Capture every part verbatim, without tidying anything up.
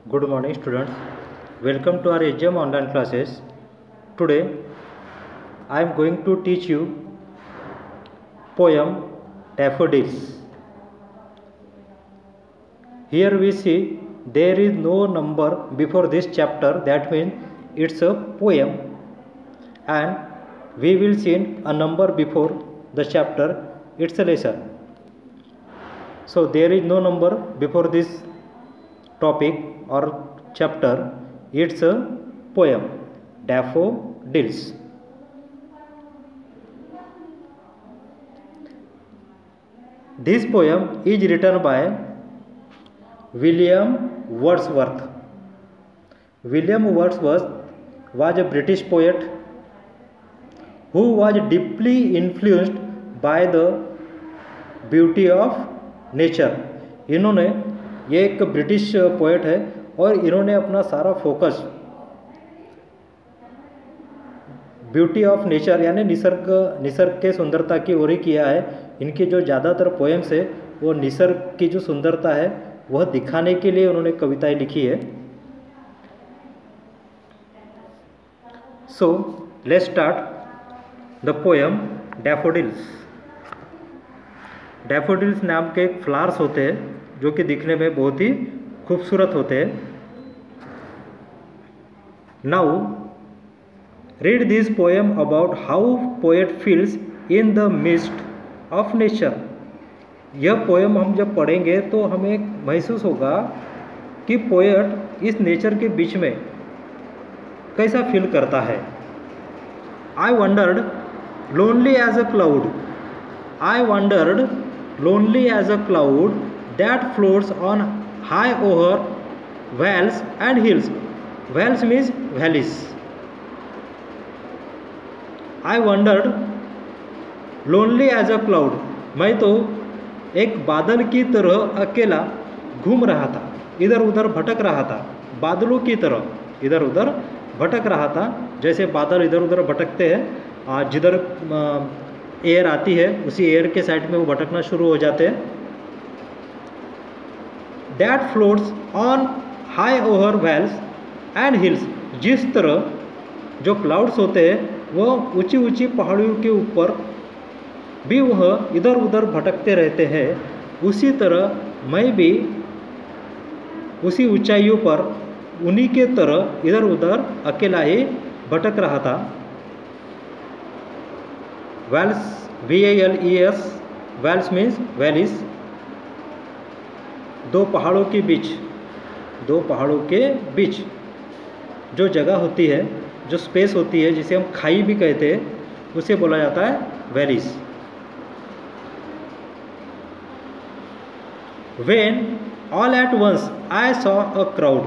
Good morning students. Welcome to our H M online classes. Today I am going to teach you poem Daffodils. Here we see there is no number before this chapter, that means it's a poem, and we will see a number before the chapter, it's a lesson. So there is no number before this topic or chapter, it's a poem Daffodils. This poem is written by William Wordsworth. William Wordsworth was a British poet who was deeply influenced by the beauty of nature. इन्होंने ये एक British poet है और इन्होंने अपना सारा focus beauty of nature यानी निसर्ग निसर्ग के सुंदरता की ओर ही किया है. इनकी जो ज़्यादातर पोएम्स है वो निसर्ग की जो सुंदरता है वह दिखाने के लिए उन्होंने कविताएं लिखी है. So let's start the poem daffodils. Daffodils नाम के एक फ्लावर्स होते हैं जो कि दिखने में बहुत ही खूबसूरत होते हैं. Now read this poem about how poet feels in the mist of nature. यह पोएम हम जब पढ़ेंगे तो हमें महसूस होगा कि पोएट इस नेचर के बीच में कैसा फील करता है. I wandered lonely as a cloud. I wandered lonely as a cloud that floats on high over vales and hills. Vales means valleys. I wondered lonely as a cloud. मैं तो एक बादल की तरह अकेला घूम रहा था, इधर उधर भटक रहा था. बादलों की तरह इधर उधर भटक रहा था, जैसे बादल इधर उधर भटकते हैं. जिधर एयर आती है उसी एयर के साइड में वो भटकना शुरू हो जाते हैं. That floats on high over vales and hills. जिस तरह जो क्लाउड्स होते हैं वह ऊंची ऊंची पहाड़ियों के ऊपर भी वह इधर उधर भटकते रहते हैं, उसी तरह मैं भी उसी ऊंचाइयों पर उन्हीं के तरह इधर उधर अकेला ही भटक रहा था. Vales V A L E S. Vales means valleys. दो पहाड़ों के बीच दो पहाड़ों के बीच जो जगह होती है, जो स्पेस होती है, जिसे हम खाई भी कहते हैं, उसे बोला जाता है valleys. When all at once I saw a crowd.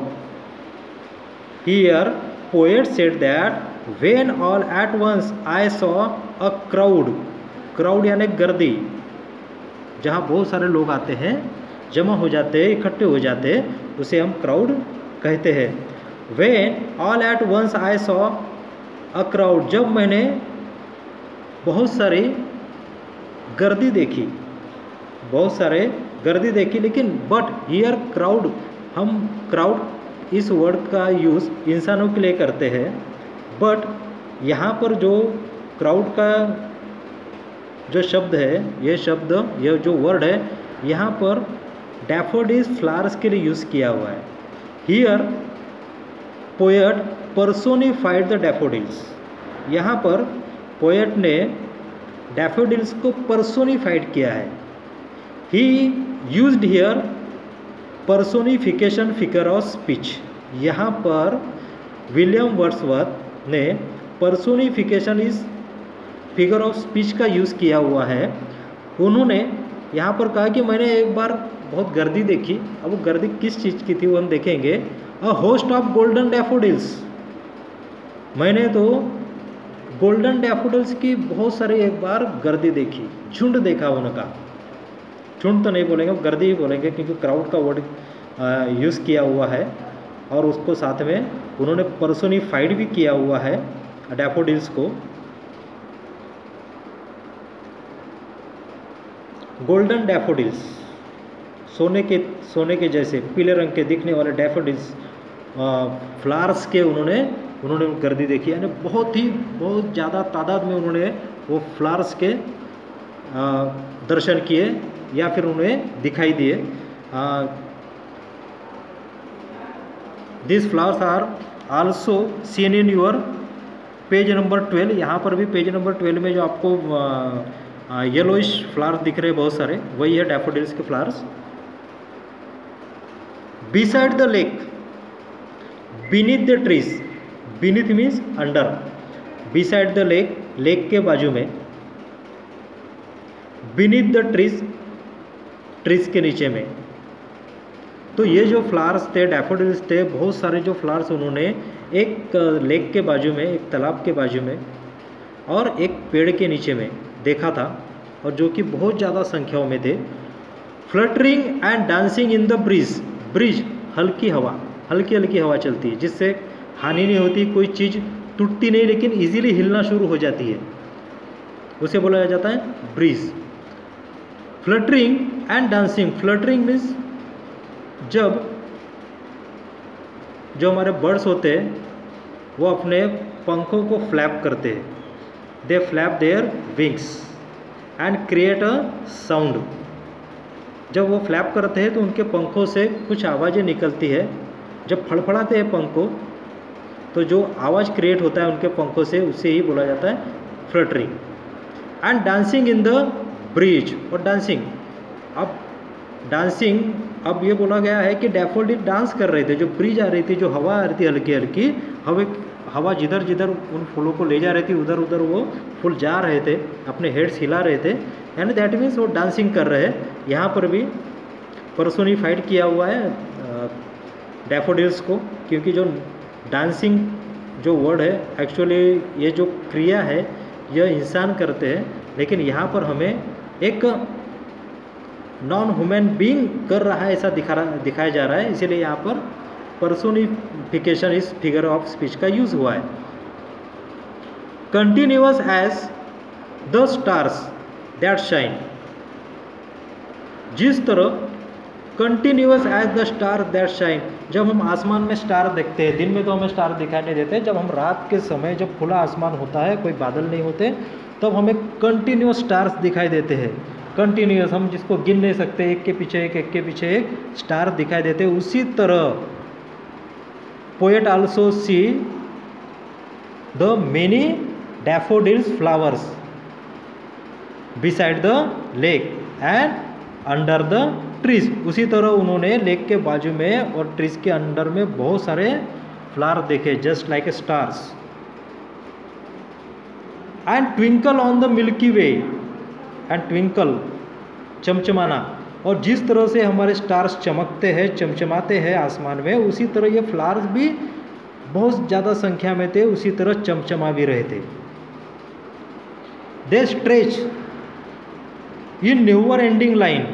Here poet said that When all at once I saw a crowd. Crowd यानी गर्दी, जहाँ बहुत सारे लोग आते हैं, जमा हो जाते हैं, इकट्ठे हो जाते हैं, उसे हम क्राउड कहते हैं. When all at once I saw a crowd. जब मैंने बहुत सारी गर्दी देखी, बहुत सारे गर्दी देखी, लेकिन बट हियर क्राउड, हम क्राउड इस वर्ड का यूज़ इंसानों के लिए करते हैं, बट यहाँ पर जो क्राउड का जो शब्द है, ये शब्द ये जो वर्ड है यहाँ पर डैफोडिल्स फ्लावर्स के लिए यूज़ किया हुआ है. Here poet personified the daffodils. यहाँ पर पोएट ने डैफोडिल्स को पर्सोनिफाइड किया है. He used here personification figure of speech. यहाँ पर विलियम वर्ड्सवर्थ ने पर्सोनिफिकेशन इस फिगर ऑफ स्पीच का यूज़ किया हुआ है. उन्होंने यहाँ पर कहा कि मैंने एक बार बहुत गर्दी देखी. अब वो गर्दी किस चीज़ की थी वो हम देखेंगे. A host of golden daffodils. मैंने तो गोल्डन डैफोडिल्स की बहुत सारी एक बार गर्दी देखी, झुंड देखा उनका. झुंड तो नहीं बोलेंगे, गर्दी ही बोलेंगे, क्योंकि क्राउड का वर्ड यूज़ किया हुआ है और उसको साथ में उन्होंने पर्सोनिफाइड भी किया हुआ है डैफोडिल्स को. Golden daffodils. सोने के सोने के जैसे पीले रंग के दिखने वाले डैफोडिल्स फ्लावर्स के उन्होंने उन्होंने गर्दी देखी, यानी बहुत ही बहुत ज़्यादा तादाद में उन्होंने वो फ्लावर्स के आ, दर्शन किए या फिर उन्हें दिखाई दिए। This flowers are also seen in your page number twelve. यहाँ पर भी पेज नंबर ट्वेल्व में जो आपको येलोइश फ्लावर्स दिख रहे हैं बहुत सारे, वही है डैफोडिल्स के flowers. Beside the lake, beneath the trees, beneath means under, beside the lake, lake के बाजू में, बीनीथ द ट्रीज, ट्रीज के नीचे में। तो ये जो फ्लावर्स थे, डैफोडिल्स थे, बहुत सारे जो फ्लावर्स उन्होंने एक लेक के बाजू में, एक तालाब के बाजू में और एक पेड़ के नीचे में देखा था, और जो कि बहुत ज़्यादा संख्याओं में थे। Fluttering and dancing in the breeze, breeze हल्की हवा, हल्की हल्की हवा चलती है जिससे हानि नहीं होती, कोई चीज़ टूटती नहीं लेकिन इजीली हिलना शुरू हो जाती है, उसे बोला जाता है breeze. Fluttering and dancing, fluttering means जब जो हमारे बर्ड्स होते हैं वो अपने पंखों को फ्लैप करते हैं, they flap their wings and create a sound. जब वो फ्लैप करते हैं तो उनके पंखों से कुछ आवाज़ें निकलती है, जब फड़फड़ाते हैं पंखों तो जो आवाज़ क्रिएट होता है उनके पंखों से, उसे ही बोला जाता है fluttering. And dancing in the breeze, और डांसिंग, अब डांसिंग अब ये बोला गया है कि डैफोडिल डांस कर रहे थे, जो ब्रीज आ रही थी, जो हवा आ रही थी हल्की हल्की, हवे हवा जिधर जिधर उन फूलों को ले जा रही थी उधर उधर वो फूल जा रहे थे, अपने हेड्स हिला रहे थे, यानी दैट मीन्स वो डांसिंग कर रहे हैं। यहाँ पर भी पर्सोनिफाइड किया हुआ है डैफोडिल्स को, क्योंकि जो डांसिंग जो वर्ड है एक्चुअली ये जो क्रिया है यह इंसान करते हैं, लेकिन यहाँ पर हमें एक नॉन ह्यूमन बीइंग कर रहा है ऐसा दिखा रहा दिखाया जा रहा है, इसीलिए यहाँ पर पर्सोनिफिकेशन इस फिगर ऑफ स्पीच का यूज हुआ है। Continuous as the stars that shine, जिस तरह continuous as the star that shine, जब हम आसमान में स्टार देखते हैं, दिन में तो हमें स्टार दिखाई नहीं देते, जब हम रात के समय जब खुला आसमान होता है, कोई बादल नहीं होते, तब हमें कंटिन्यूअस स्टार्स दिखाई देते हैं। कंटिन्यूअस, हम जिसको गिन नहीं सकते, एक के पीछे एक एक के पीछे एक स्टार दिखाई देते हैं। उसी तरह poet also see the many daffodils flowers beside the lake and under the trees, उसी तरह उन्होंने लेक के बाजू में और ट्रीज के अंडर में बहुत सारे फ्लावर देखे, just like a stars. And twinkle on the milky way, and twinkle चमचमाना, और जिस तरह से हमारे स्टार्स चमकते हैं, चमचमाते हैं आसमान में, उसी तरह ये फ्लावर्स भी बहुत ज़्यादा संख्या में थे, उसी तरह चमचमा भी रहे थे। They stretch in never ending line,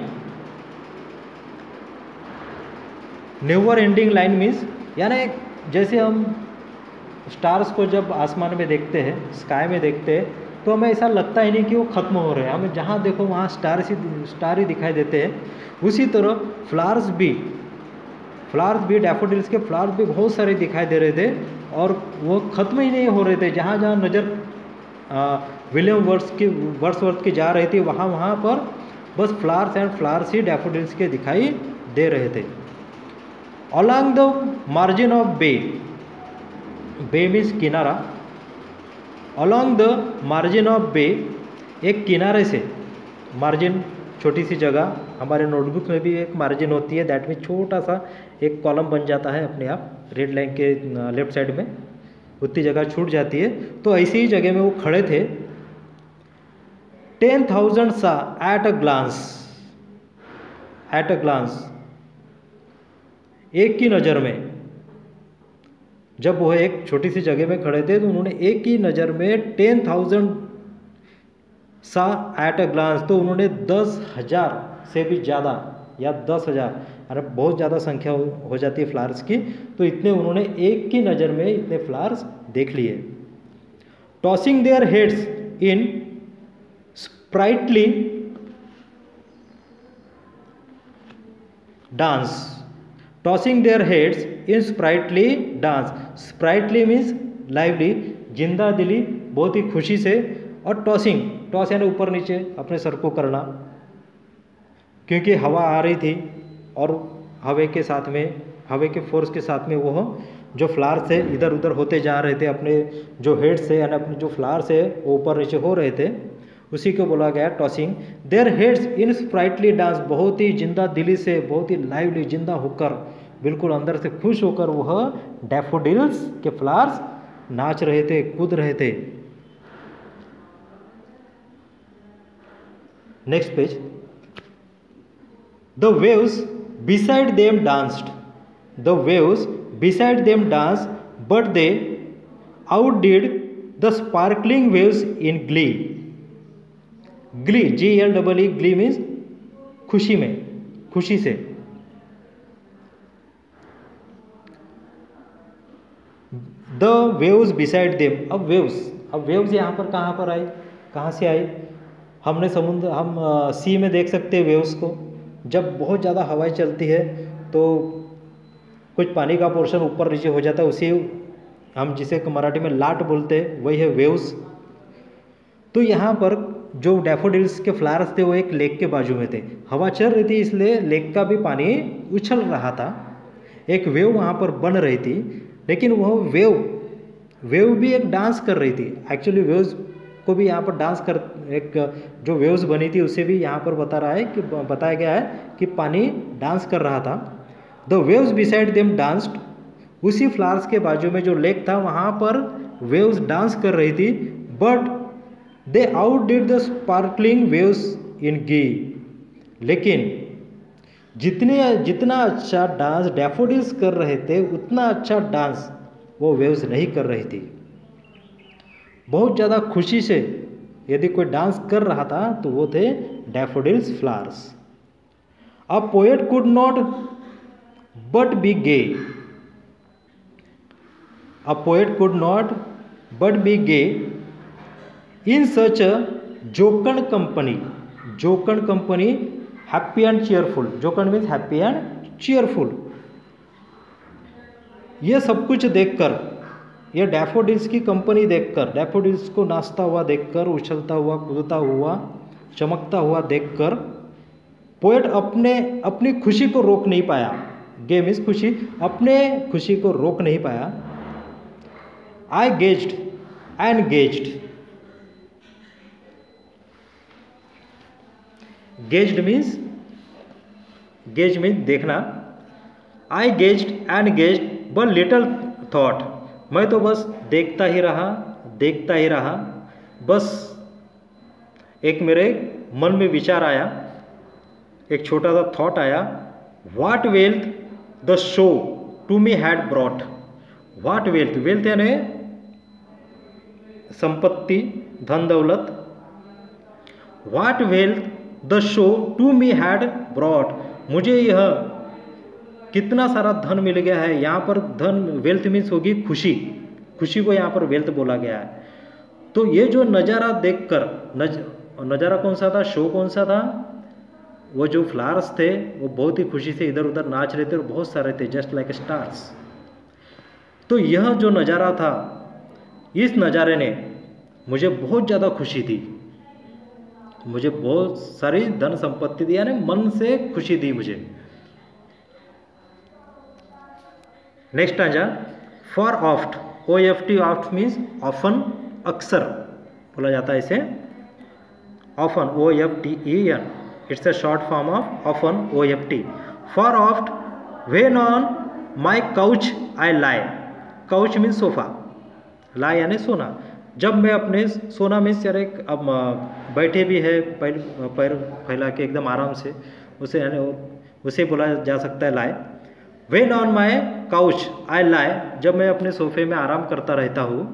never ending line means यानी जैसे हम स्टार्स को जब आसमान में देखते हैं, स्काई में देखते हैं, तो हमें ऐसा लगता ही नहीं कि वो ख़त्म हो रहे हैं, हमें जहाँ देखो वहाँ स्टार ही स्टार ही दिखाई देते हैं। उसी तरह फ्लावर्स भी फ्लावर्स भी डैफोडिल्स के फ्लावर्स भी बहुत सारे दिखाई दे रहे थे और वो ख़त्म ही नहीं हो रहे थे। जहाँ जहाँ नज़र विलियम वर्ड्स की वर्ड्सवर्थ की जा रही थी, वहाँ वहाँ पर बस फ्लावर्स एंड फ्लावर्स ही डैफोडिल्स के दिखाई दे रहे थे। Along the margin of bay, bay means किनारा, along the margin of bay, एक किनारे से, मार्जिन छोटी सी जगह, हमारे नोटबुक में भी एक मार्जिन होती है, दैट मीन छोटा सा एक कॉलम बन जाता है अपने आप, रेड लाइन के लेफ्ट साइड में उतनी जगह छूट जाती है, तो ऐसी ही जगह में वो खड़े थे। Ten thousand saw at a glance, at a glance, एक की नज़र में, जब वो एक छोटी सी जगह में खड़े थे तो उन्होंने एक ही नज़र में ten thousand saw at a glance, तो उन्होंने दस हज़ार से भी ज़्यादा या दस हज़ार, अरे बहुत ज़्यादा संख्या हो, हो जाती है फ्लावर्स की, तो इतने उन्होंने एक की नज़र में इतने फ्लावर्स देख लिए। Tossing their heads in sprightly dance, tossing their heads in sprightly dance. Sprightly means lively, जिंदा दिली, बहुत ही खुशी से, और टॉसिंग, टॉस यानी ऊपर नीचे अपने सर को करना, क्योंकि हवा आ रही थी और हवा के साथ में, हवा के फोर्स के साथ में वो जो फ्लावर्स है इधर उधर होते जा रहे थे, अपने जो हेड से यानी अपने जो फ्लावर्स है वो ऊपर नीचे हो रहे थे, उसी को बोला गया tossing their heads in sprightly dance. बहुत ही जिंदा दिली से, बहुत ही लाइवली, जिंदा होकर, बिल्कुल अंदर से खुश होकर वह डैफोडिल्स के फ्लावर्स नाच रहे थे, कूद रहे थे। Next page. The waves beside them danced, the waves beside them dance, but they outdid the sparkling waves in glee. Glee, G L double E, glee means खुशी में, खुशी से। द वेव्स बिसाइड देम, अब waves, अब waves यहाँ पर कहाँ पर आई, कहाँ से आई? हमने समुद्र, हम सी में देख सकते हैं वेव्स को। जब बहुत ज़्यादा हवाएं चलती है तो कुछ पानी का पोर्शन ऊपर नीचे हो जाता है, उसी हम जिसे मराठी में लाट बोलते हैं, वही है वेव्स। तो यहाँ पर जो डैफोडिल्स के फ्लावर्स थे वो एक लेक के बाजू में थे, हवा चल रही थी इसलिए लेक का भी पानी उछल रहा था, एक वेव वहाँ पर बन रही थी, लेकिन वह वेव वेव भी एक डांस कर रही थी। एक्चुअली वेव्स को भी यहाँ पर डांस कर, एक जो वेव्स बनी थी उसे भी यहाँ पर बता रहा है कि बताया गया है कि पानी डांस कर रहा था। The waves beside them danced, उसी फ्लावर्स के बाजू में जो लेक था वहाँ पर वेव्स डांस कर रही थी, but they outdid the sparkling waves in glee. लेकिन जितने जितना अच्छा डांस डैफोडिल्स कर रहे थे उतना अच्छा डांस वो वेव्स नहीं कर रही थी। बहुत ज़्यादा खुशी से यदि कोई डांस कर रहा था तो वो थे daffodils flowers. A poet could not but be gay, a poet could not but be gay in such a jocund company. Jocund company, happy and cheerful, jocund means happy and cheerful. ये सब कुछ देखकर, ये daffodils की company देखकर, daffodils को नाचता हुआ देखकर, उछलता हुआ, कूदता हुआ, चमकता हुआ देखकर पोएट अपने अपनी खुशी को रोक नहीं पाया। गे मीन्स खुशी, अपने खुशी को रोक नहीं पाया। I gazed and gazed, gazed means, gaze means देखना। I gazed and gazed but little thought, मैं तो बस देखता ही रहा, देखता ही रहा। बस एक मेरे मन में विचार आया, एक छोटा सा थॉट आया। What wealth the show to me had brought. What wealth, wealth यानी संपत्ति, धन दौलत। What wealth the show to me had brought, मुझे यह कितना सारा धन मिल गया है। यहाँ पर धन, वेल्थ मीन्स होगी खुशी, खुशी को यहाँ पर वेल्थ बोला गया है। तो ये जो नज़ारा देखकर, नज नज़ारा कौन सा था, शो कौन सा था, वो जो फ्लावर्स थे वो बहुत ही खुशी से इधर उधर नाच रहे थे और बहुत सारे थे, जस्ट लाइक स्टार्स। तो यह जो नज़ारा था, इस नज़ारे ने मुझे बहुत ज़्यादा खुशी दी, मुझे बहुत सारी धन संपत्ति दी, यानी मन से खुशी दी मुझे। नेक्स्ट आजा, for oft, O F T, oft means often, अक्सर बोला जाता है इसे। Often, O F T E N, it's a short form of often, O F T. For oft when on my couch I lie, couch means sofa, lie यानी सोना। जब मैं अपने, सोना मीन्स यार एक, अब बैठे भी है पैर पैर फैला के एकदम आराम से, उसे यानी उसे बोला जा सकता है lie. When on my couch I lie, जब मैं अपने सोफे में आराम करता रहता हूँ।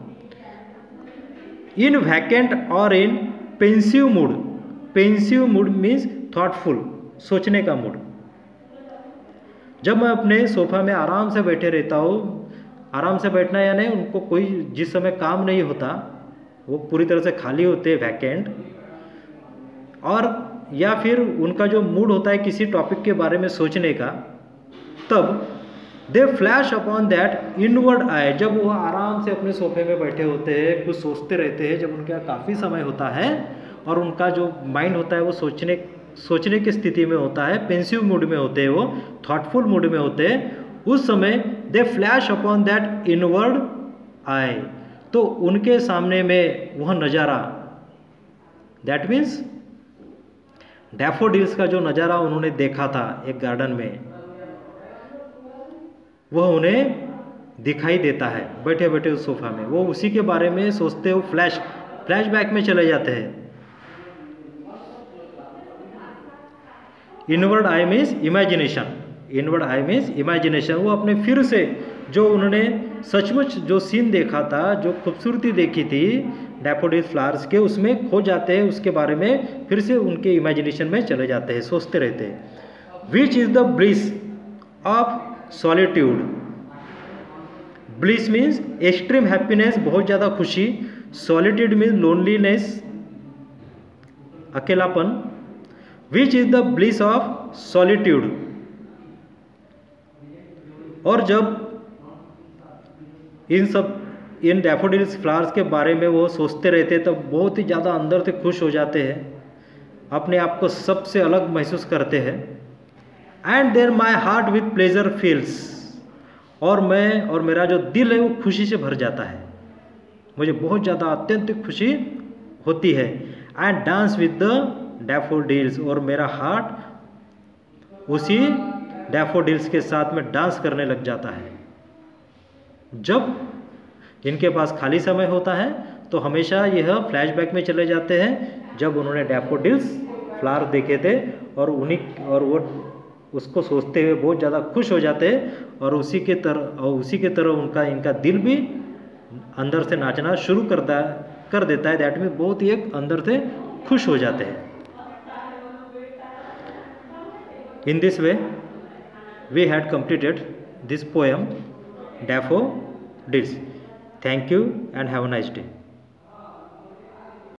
In vacant or in pensive mood, pensive mood means thoughtful, सोचने का मूड। जब मैं अपने सोफा में आराम से बैठे रहता हूँ, आराम से बैठना यानी उनको कोई जिस समय काम नहीं होता, वो पूरी तरह से खाली होते हैं, वैकेंट, और या फिर उनका जो मूड होता है किसी टॉपिक के बारे में सोचने का, तब they flash upon that inward eye, जब वो आराम से अपने सोफे में बैठे होते हैं, कुछ सोचते रहते हैं, जब उनका काफ़ी समय होता है और उनका जो माइंड होता है वो सोचने सोचने की स्थिति में होता है, पेंसिव मूड में होते हैं, वो थॉटफुल मूड में होते हैं, उस समय they flash upon that inward eye, तो उनके सामने में वह नज़ारा, दैट मीन्स डैफोडिल्स का जो नज़ारा उन्होंने देखा था एक गार्डन में, वह उन्हें दिखाई देता है बैठे बैठे उस सोफा में। वो उसी के बारे में सोचते हो, फ्लैश फ्लैशबैक में चले जाते हैं। Inward eye means imagination, inward eye means imagination, वो अपने फिर से जो उन्होंने सचमुच जो सीन देखा था, जो खूबसूरती देखी थी डैफोडिल फ्लावर्स के, उसमें खो जाते हैं, उसके बारे में फिर से उनके इमेजिनेशन में चले जाते हैं, सोचते रहते हैं। Which is the bliss of solitude, bliss means extreme happiness, बहुत ज़्यादा खुशी, सॉलिट्यूड मीन्स लोनलीनेस, अकेलापन। Which is the bliss of solitude, और जब इन सब इन डैफोडिल्स फ्लावर्स के बारे में वो सोचते रहते तब तो बहुत ही ज़्यादा अंदर से खुश हो जाते हैं, अपने आप को सबसे अलग महसूस करते हैं। And there my heart with pleasure feels, और मैं और मेरा जो दिल है वो खुशी से भर जाता है, मुझे बहुत ज़्यादा अत्यंत खुशी होती है। And dance with the daffodils, और मेरा हार्ट उसी डैफोडिल्स के साथ में डांस करने लग जाता है। जब इनके पास खाली समय होता है तो हमेशा यह फ्लैशबैक में चले जाते हैं, जब उन्होंने डैफोडिल्स फ्लावर देखे थे और उन्हीं और वो उसको सोचते हुए बहुत ज़्यादा खुश हो जाते हैं, और उसी के तरह और उसी के तरह उनका इनका दिल भी अंदर से नाचना शुरू करता कर देता है। दैट मीन बहुत ही एक अंदर से खुश हो जाते हैं। In this way we had completed this poem Daffodils. Thank you and have a nice day.